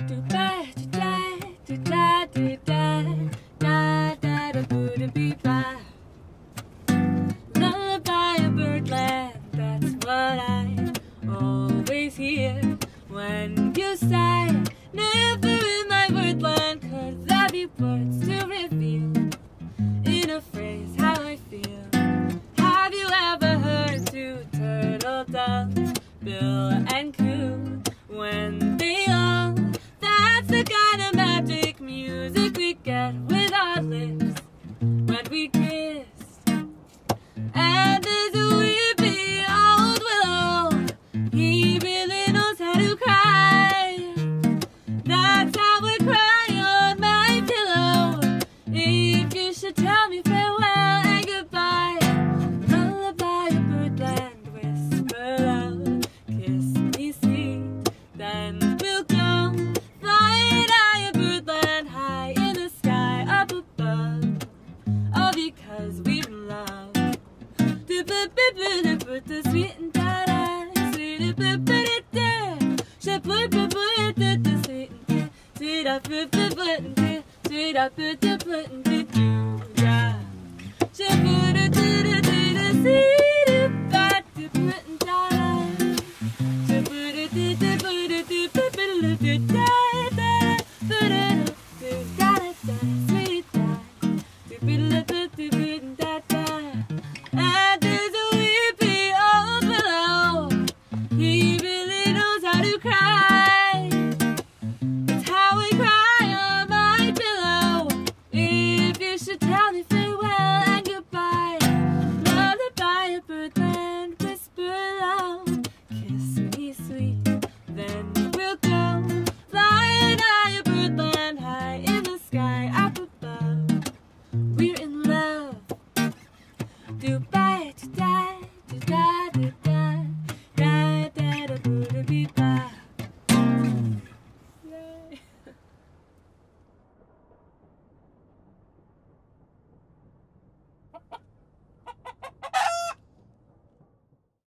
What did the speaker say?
Lullaby of Birdland, that's what I always hear when you sigh. Never in my birdland could there be words to reveal in a phrase how I feel. Have you ever heard two turtle doves, Bill and Coo, when they long? That's the kind of magic music we get with our lips when we kiss. And there's a weepy old willow, he really knows how to cry. That's how I cry on my pillow, if you should tell me farewell and goodbye. Lullaby of Birdland, whisper loud, kiss me sweet, then we'll go flying high in Birdland, high in the sky up above, all because we love. The sweet and da-da, sweet and da-da, sweet up, sweet up, sweet up,